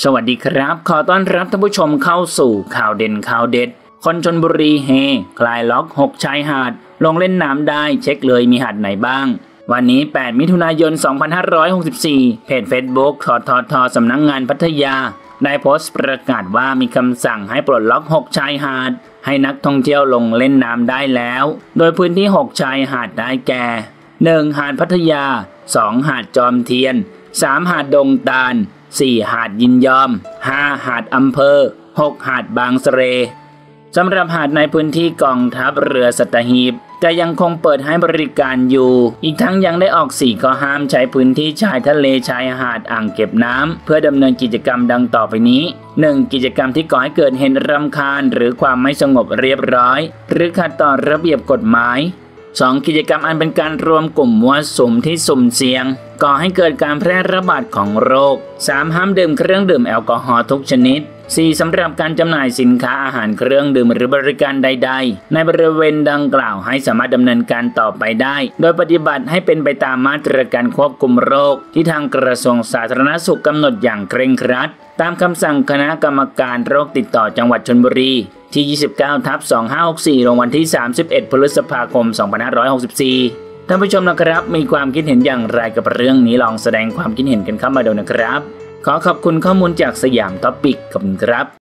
สวัสดีครับขอต้อนรับท่านผู้ชมเข้าสู่ข่าวเด่นข่าวเด็ดคนชลบุรีเฮคลายล็อก6ชายหาดลงเล่นน้ำได้เช็คเลยมีหาดไหนบ้างวันนี้8มิถุนายน2564เพจ Facebook ทสำนักงานพัทยาได้โพสต์ประกาศว่ามีคำสั่งให้ปลดล็อก6ชายหาดให้นักท่องเที่ยวลงเล่นน้ำได้แล้วโดยพื้นที่6ชายหาดได้แก่1หาดพัทยา2หาดจอมเทียน3หาดดงตาล4หาดยินยอม5หาดอำเภอ6หาดบางเสร่สำหรับหาดในพื้นที่กองทัพเรือสัตหีบจะยังคงเปิดให้บริการอยู่อีกทั้งยังได้ออก4ข้อห้ามใช้พื้นที่ชายทะเลชายหาดอ่างเก็บน้ำเพื่อดำเนินกิจกรรมดังต่อไปนี้ 1. กิจกรรมที่ก่อให้เกิดเหตุรำคาญหรือความไม่สงบเรียบร้อยหรือขัดต่อระเบียบกฎหมาย 2. กิจกรรมอันเป็นการรวมกลุ่มมั่วสุมที่สุ่มเสี่ยงก่อให้เกิดการแพร่ระบาดของโรค 3. ห้ามดื่มเครื่องดื่มแอลกอฮอล์ทุกชนิด 4. สำหรับการจำหน่ายสินค้าอาหารเครื่องดื่มหรือบริการใดๆในบริเวณดังกล่าวให้สามารถดำเนินการต่อไปได้โดยปฏิบัติให้เป็นไปตามมาตรการควบคุมโรคที่ทางกระทรวงสาธารณสุขกำหนดอย่างเคร่งครัดตามคำสั่งคณะกรรมการโรคติดต่อจังหวัดชลบุรีที่ 29/2564 ลงวันที่ 31 พฤษภาคม 2564 ท่านผู้ชมนะครับมีความคิดเห็นอย่างไรกับเรื่องนี้ลองแสดงความคิดเห็นกันเข้ามาดูนะครับขอขอบคุณข้อมูลจากสยามท็อปิกขอบคุณครับ